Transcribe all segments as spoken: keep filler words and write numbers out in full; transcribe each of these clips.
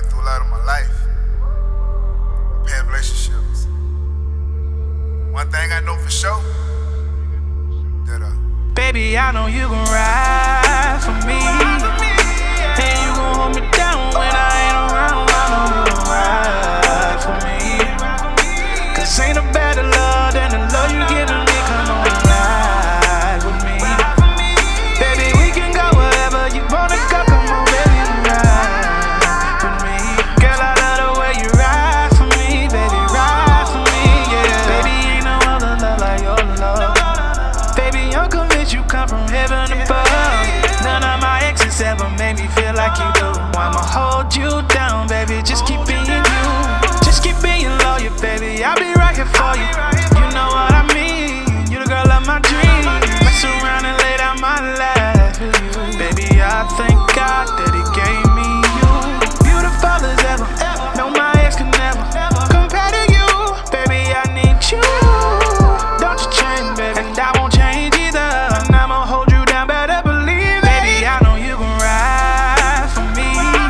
been through a lot of my life. Past relationships. One thing I know for sure, that uh baby, I know you gon' ride for me, and you gon' hold me down when I ain't around. I know you gon' ride for me, cause ain't no better love than the love you giving me. Come on, ride with me, baby, we can go wherever you wanna go. Come on, baby, ride with me. Girl, I love the way you ride for me, baby, ride for me, yeah. Baby, ain't no other love like your love. Baby, I'm convinced you come from heaven above. None of my exes ever made me feel like you do. I'ma hold you down, baby, just keep being you. Just keep being loyal, baby, I'll be right here for you. You know what I mean, you the girl of my dreams. Mess around and lay down my life for you. Baby, I thank God that he gave me you. Beautiful as ever, no, my ex can never compare to you. Baby, I need you. Don't you change, baby, and I won't change either. And I'ma hold you down, better believe it. Baby, I know you gon' ride for me,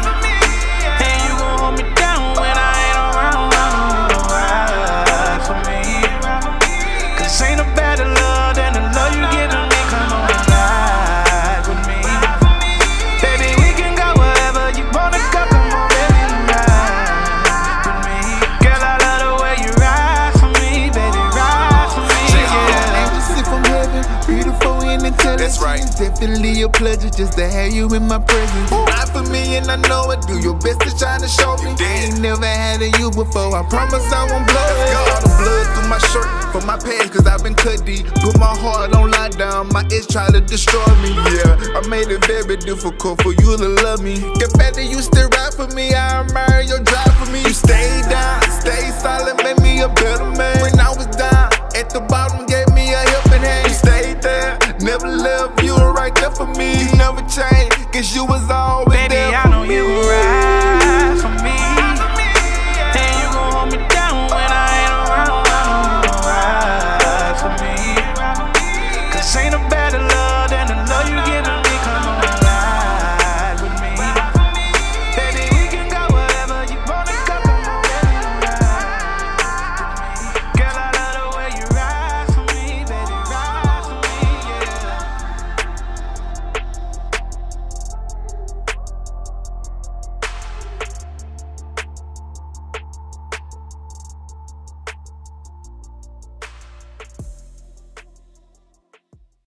and you gon' hold me down when I ain't around. I know you gon' ride for me, cause ain't no better love than the love you giving me. Come on, ride with me, baby, we can go wherever you wanna go. Come on, baby, ride with me. Girl, I love the way you ride for me, baby, ride for me, yeah. Angels from heaven, beautiful and intelligent. That's right. Definitely a pleasure just to have you in my presence. Ride for me and I know it. Do your best to try to show me. I ain't never had a you before. I promise I won't blow it. all the blood through my shirt for my past, cause I've been cut deep. Put my heart on lockdown, my ex tried to destroy me, yeah. I made it very difficult for you to love me. Get back that you still ride for me, I admire your drive for me. You stayed down, stayed solid, made me a better man. When I was down, at the bottom, gave me a helping hand. You stayed there, never left, you were right there for me. You